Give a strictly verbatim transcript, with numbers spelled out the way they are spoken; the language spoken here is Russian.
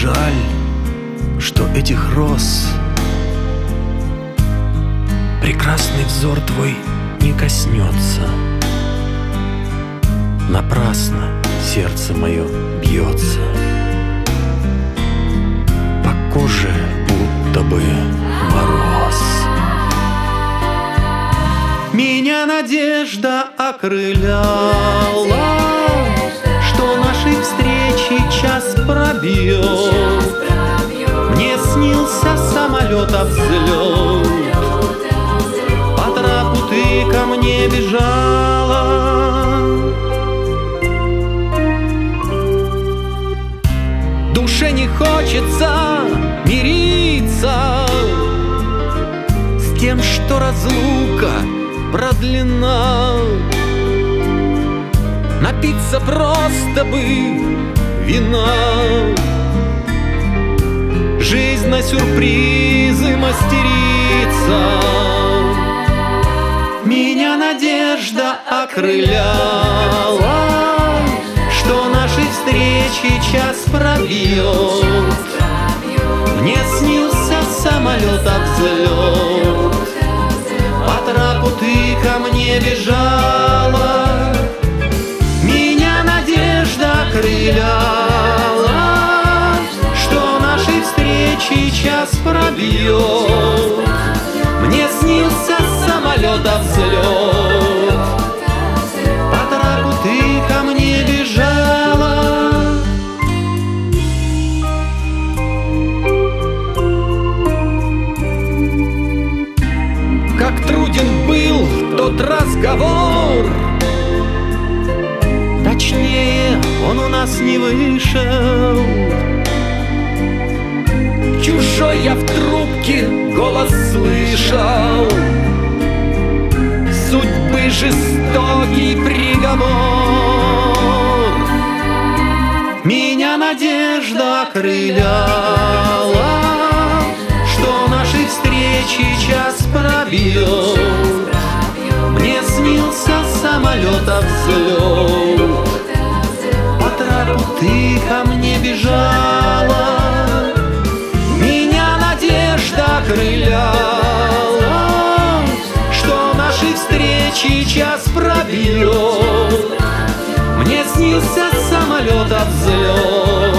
жаль, что этих роз прекрасный взор твой не коснется. Напрасно сердце мое бьется, по коже будто бы мороз. Меня надежда окрыляла, что нашей встречи час пробьет. Мне снился самолета взлет, по трапу ты ко мне бежала. Душе не хочется мириться с тем, что разлука продлена. Напиться просто бы вина, жизнь на сюрпризы мастерица. Меня надежда окрыляла, что нашей встречи час пробьет. Мне снился самолет от взлет, по трапу ты ко мне бежала. Меня надежда окрыляла, что нашей встречи час пробьет. Мне снился самолет от взлет, по трапу ты ко мне бежала. Как труден был тот разговор, точнее, он у нас не вышел. Чужой я в трубке голос слышал, судьбы жестокий приговор. Меня надежда окрыляла, что нашей встречи час пробьет. Мне снился самолет от взлет, по трапу ты ко мне бежала. Меня надежда окрыляла, что нашей встречи час пробьет. Мне снился самолет от взлет,